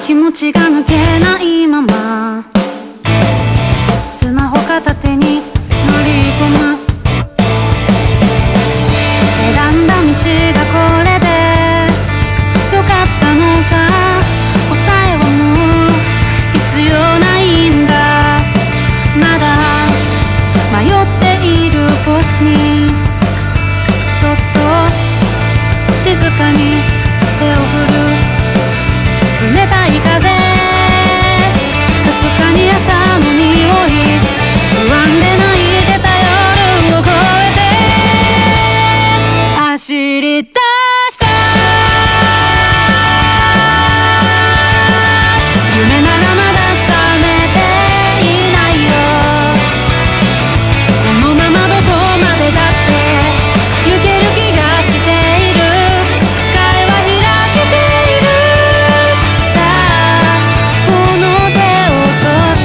気持ちが抜けないままスマホ片手に乗り込む。選んだ道がこれでよかったのか、答えはもう必要ないんだ。まだ迷っている僕にそっと静かに手を振る。冷たい風、かすかに朝の匂い、不安で泣いてた夜を越えて走り出した夢ならまだ覚めていないよ。このままどこまでだって行ける気がしている。視界は開けている。さあこの手を取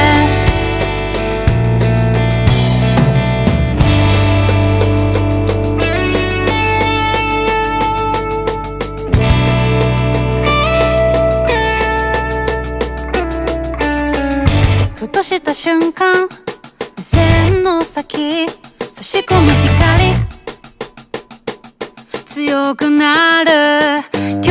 ふとした瞬間、目線の先差し込む光、強くなる